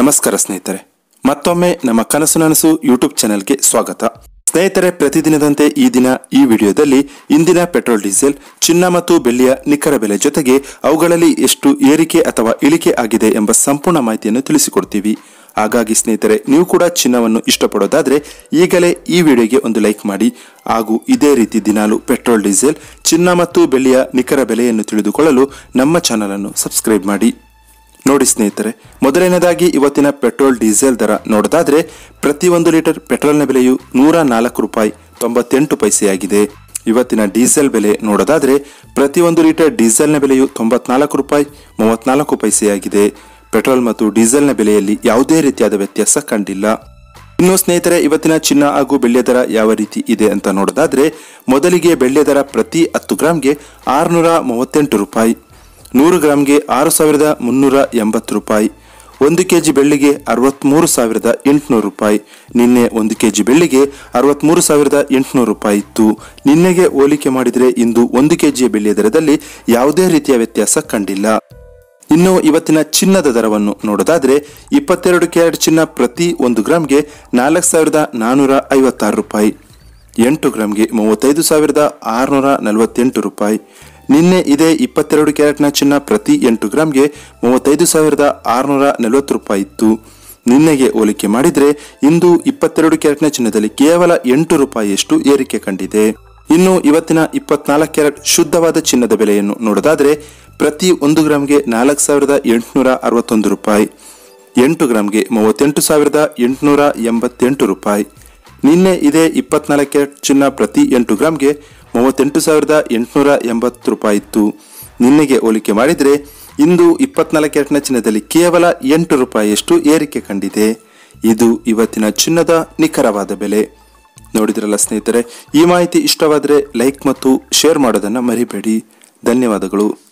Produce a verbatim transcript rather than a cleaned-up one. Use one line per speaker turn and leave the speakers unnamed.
ನಮಸ್ಕಾರ ಸ್ನೇಹಿತರೆ, ಮತ್ತೊಮ್ಮೆ ನಮ್ಮ ಕನಸು ನನಸು ಯೂಟ್ಯೂಬ್ ಚಾನೆಲ್ಗೆ ಸ್ವಾಗತ. ಸ್ನೇಹಿತರೆ, ಪ್ರತಿದಿನದಂತೆ ಈ ದಿನ ಈ ವಿಡಿಯೋದಲ್ಲಿ ಇಂದಿನ ಪೆಟ್ರೋಲ್, ಡೀಸೆಲ್, ಚಿನ್ನ ಮತ್ತು ಬೆಳ್ಳಿಯ ನಿಖರ ಬೆಲೆ ಜೊತೆಗೆ ಅವುಗಳಲ್ಲಿ ಎಷ್ಟು ಏರಿಕೆ ಅಥವಾ ಇಳಿಕೆ ಆಗಿದೆ ಎಂಬ ಸಂಪೂರ್ಣ ಮಾಹಿತಿಯನ್ನು ತಿಳಿಸಿಕೊಡ್ತೀವಿ. ಹಾಗಾಗಿ ಸ್ನೇಹಿತರೆ, ನೀವು ಕೂಡ ಚಿನ್ನವನ್ನು ಇಷ್ಟಪಡೋದಾದ್ರೆ ಈಗಲೇ ಈ ವಿಡಿಯೋಗೆ ಒಂದು ಲೈಕ್ ಮಾಡಿ ಹಾಗೂ ಇದೇ ರೀತಿ ದಿನಾಲು ಪೆಟ್ರೋಲ್, ಡೀಸೆಲ್, ಚಿನ್ನ ಮತ್ತು ಬೆಳ್ಳಿಯ ನಿಖರ ಬೆಲೆಯನ್ನು ತಿಳಿದುಕೊಳ್ಳಲು ನಮ್ಮ ಚಾನಲ್ ಅನ್ನು ಸಬ್ಸ್ಕ್ರೈಬ್ ಮಾಡಿ. ನೋಡಿ ಸ್ನೇಹಿತರೆ, ಮೊದಲನೇದಾಗಿ ಇವತ್ತಿನ ಪೆಟ್ರೋಲ್, ಡೀಸೆಲ್ ದರ ನೋಡೋದಾದ್ರೆ ಪ್ರತಿ ಒಂದು ಲೀಟರ್ ಪೆಟ್ರೋಲ್ನ ಬೆಲೆಯು ನೂರ ನಾಲ್ಕು ರೂಪಾಯಿ ತೊಂಬತ್ತೆಂಟು ಪೈಸೆಯಾಗಿದೆ. ಇವತ್ತಿನ ಡೀಸೆಲ್ ಬೆಲೆ ನೋಡೋದಾದ್ರೆ ಪ್ರತಿ ಒಂದು ಲೀಟರ್ ಡೀಸೆಲ್ನ ಬೆಲೆಯು ತೊಂಬತ್ನಾಲ್ಕು ರೂಪಾಯಿ ಮೂವತ್ನಾಲ್ಕು ಪೈಸೆಯಾಗಿದೆ. ಪೆಟ್ರೋಲ್ ಮತ್ತು ಡೀಸೆಲ್ನ ಬೆಲೆಯಲ್ಲಿ ಯಾವುದೇ ರೀತಿಯಾದ ವ್ಯತ್ಯಾಸ ಕಂಡಿಲ್ಲ. ಇನ್ನು ಸ್ನೇಹಿತರೆ, ಇವತ್ತಿನ ಚಿನ್ನ ಹಾಗೂ ಬೆಳ್ಳಿಯ ದರ ಯಾವ ರೀತಿ ಇದೆ ಅಂತ ನೋಡೋದಾದ್ರೆ ಮೊದಲಿಗೆ ಬೆಳ್ಳಿಯ ದರ ಪ್ರತಿ ಹತ್ತು ಗ್ರಾಮ್ಗೆ ಆರುನೂರ ಮೂವತ್ತೆಂಟು ರೂಪಾಯಿ, ನೂರು ಗ್ರಾಮ್ಗೆ ಆರು ಸಾವಿರದ ಮುನ್ನೂರ ಎಂಬತ್ತು ರೂಪಾಯಿ, ಒಂದು ಕೆಜಿ ಬೆಳ್ಳಿಗೆ ಅರವತ್ಮೂರು ಸಾವಿರದ ಎಂಟುನೂರು ರೂಪಾಯಿ. ನಿನ್ನೆ ಒಂದು ಕೆಜಿ ಬೆಳ್ಳಿಗೆ ಅರವತ್ಮೂರು ಸಾವಿರದ ಎಂಟುನೂರು ರೂಪಾಯಿ ಇತ್ತು. ನಿನ್ನೆಗೆ ಹೋಲಿಕೆ ಮಾಡಿದರೆ ಇಂದು ಒಂದು ಕೆಜಿಯ ಬೆಳ್ಳಿಯ ದರದಲ್ಲಿ ಯಾವುದೇ ರೀತಿಯ ವ್ಯತ್ಯಾಸ ಕಂಡಿಲ್ಲ. ಇನ್ನು ಇವತ್ತಿನ ಚಿನ್ನದ ದರವನ್ನು ನೋಡೋದಾದ್ರೆ ಇಪ್ಪತ್ತೆರಡು ಕ್ಯಾರೆಟ್ ಚಿನ್ನ ಪ್ರತಿ ಒಂದು ಗ್ರಾಮ್ಗೆ ನಾಲ್ಕು ಸಾವಿರದ ನಾನ್ನೂರ ಐವತ್ತಾರು ರೂಪಾಯಿ, ಎಂಟು ಗ್ರಾಮ್ಗೆ ಮೂವತ್ತೈದು ಸಾವಿರದ ಆರುನೂರ ನಲವತ್ತೆಂಟು ರೂಪಾಯಿ. ನಿನ್ನೆ ಇದೇ ಇಪ್ಪತ್ತೆರಡು ಕ್ಯಾರೆಟ್ನ ಚಿನ್ನ ಪ್ರತಿ ಎಂಟು ಗ್ರಾಮ್ಗೆ ಮೂವತ್ತೈದು ಸಾವಿರದ ಆರುನೂರ ನಲವತ್ತು ರೂಪಾಯಿ ಇತ್ತು. ನಿನ್ನೆಗೆ ಹೋಲಿಕೆ ಮಾಡಿದರೆ ಇಂದು ಇಪ್ಪತ್ತೆರಡು ಕ್ಯಾರೆಟ್ನ ಚಿನ್ನದಲ್ಲಿ ಕೇವಲ ಎಂಟು ರೂಪಾಯಿಯಷ್ಟು ಏರಿಕೆ ಕಂಡಿದೆ. ಇನ್ನು ಇವತ್ತಿನ ಇಪ್ಪತ್ನಾಲ್ಕು ಕ್ಯಾರೆಟ್ ಶುದ್ಧವಾದ ಚಿನ್ನದ ಬೆಲೆಯನ್ನು ನೋಡೋದಾದ್ರೆ ಪ್ರತಿ ಒಂದು ಗ್ರಾಮ್ಗೆ ನಾಲ್ಕು ಸಾವಿರದ ಎಂಟುನೂರ ಅರವತ್ತೊಂದು ರೂಪಾಯಿ, ಎಂಟು ಗ್ರಾಮ್ಗೆ ಮೂವತ್ತೆಂಟು ಸಾವಿರದ ಎಂಟುನೂರ ಎಂಬತ್ತೆಂಟು ರೂಪಾಯಿ. ನಿನ್ನೆ ಇದೇ ಇಪ್ಪತ್ನಾಲ್ಕು ಕ್ಯಾರೆಟ್ ಚಿನ್ನ ಪ್ರತಿ ಎಂಟು ಗ್ರಾಮ್ಗೆ ಮೂವತ್ತೆಂಟು ಸಾವಿರದ ಎಂಟುನೂರ ಎಂಬತ್ತು ರೂಪಾಯಿ ಇತ್ತು. ನಿನ್ನೆಗೆ ಹೋಲಿಕೆ ಮಾಡಿದರೆ ಇಂದು ಇಪ್ಪತ್ನಾಲ್ಕು ಕ್ಯಾರೆಟ್ನ ಚಿನ್ನದಲ್ಲಿ ಕೇವಲ ಎಂಟು ರೂಪಾಯಿಯಷ್ಟು ಏರಿಕೆ ಕಂಡಿದೆ. ಇದು ಇವತ್ತಿನ ಚಿನ್ನದ ನಿಖರವಾದ ಬೆಲೆ. ನೋಡಿದ್ರಲ್ಲ ಸ್ನೇಹಿತರೆ, ಈ ಮಾಹಿತಿ ಇಷ್ಟವಾದರೆ ಲೈಕ್ ಮತ್ತು ಶೇರ್ ಮಾಡೋದನ್ನು ಮರಿಬೇಡಿ. ಧನ್ಯವಾದಗಳು.